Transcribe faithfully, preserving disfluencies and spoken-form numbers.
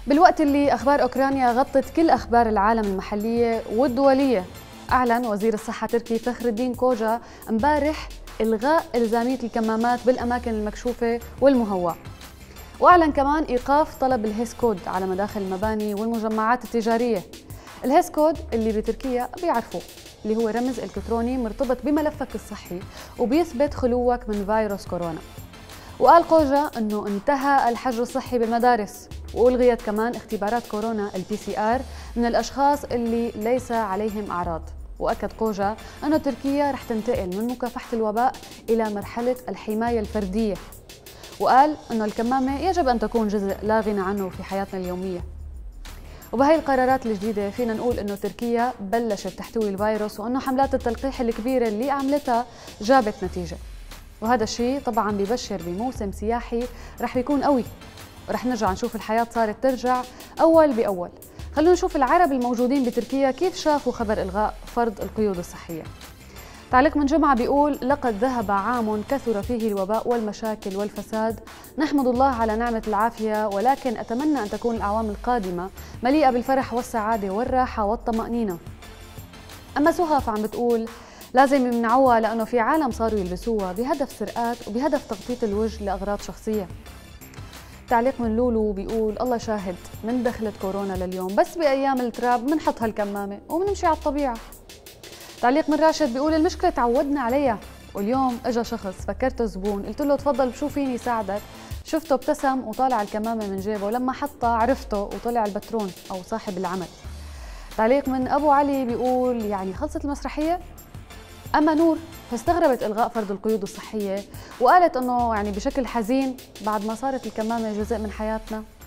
بالوقت اللي أخبار أوكرانيا غطت كل أخبار العالم المحلية والدولية، أعلن وزير الصحة التركي فخر الدين كوجا امبارح إلغاء إلزامية الكمامات بالأماكن المكشوفة والمهواة، وأعلن كمان إيقاف طلب الهيس كود على مداخل المباني والمجمعات التجارية. الهيس كود اللي بتركيا بيعرفوه، اللي هو رمز إلكتروني مرتبط بملفك الصحي وبيثبت خلوك من فيروس كورونا. وقال كوجا أنه انتهى الحجر الصحي بالمدارس، وألغيت كمان اختبارات كورونا البي سي آر من الأشخاص اللي ليس عليهم أعراض. وأكد كوجا أنه تركيا رح تنتقل من مكافحة الوباء إلى مرحلة الحماية الفردية، وقال أنه الكمامة يجب أن تكون جزء لا غنى عنه في حياتنا اليومية. وبهي القرارات الجديدة فينا نقول أنه تركيا بلشت تحتوي الفيروس، وأنه حملات التلقيح الكبيرة اللي عملتها جابت نتيجة. وهذا الشيء طبعا بيبشر بموسم سياحي رح بيكون قوي، ورح نرجع نشوف الحياة صارت ترجع أول بأول. خلونا نشوف العرب الموجودين بتركيا كيف شافوا خبر إلغاء فرض القيود الصحية. تعليق من جمعة بيقول: لقد ذهب عام كثر فيه الوباء والمشاكل والفساد، نحمد الله على نعمة العافية، ولكن أتمنى أن تكون الأعوام القادمة مليئة بالفرح والسعادة والراحة والطمأنينة. أما سهى فعم بتقول: لازم يمنعوها لأنه في عالم صاروا يلبسوها بهدف سرقات وبهدف تغطية الوجه لأغراض شخصية. تعليق من لولو بيقول: الله شاهد، من دخلت كورونا لليوم بس بأيام التراب منحط هالكمامة ومنمشي على الطبيعة. تعليق من راشد بيقول: المشكلة تعودنا عليها، واليوم اجى شخص فكرته زبون، قلت له تفضل بشو فيني ساعدك، شفته ابتسم وطالع الكمامة من جيبه، ولما حطها عرفته وطلع البترون أو صاحب العمل. تعليق من أبو علي بيقول: يعني خلصت المسرحية؟ أما نور فاستغربت إلغاء فرض القيود الصحية، وقالت أنه يعني بشكل حزين بعد ما صارت الكمامة جزء من حياتنا.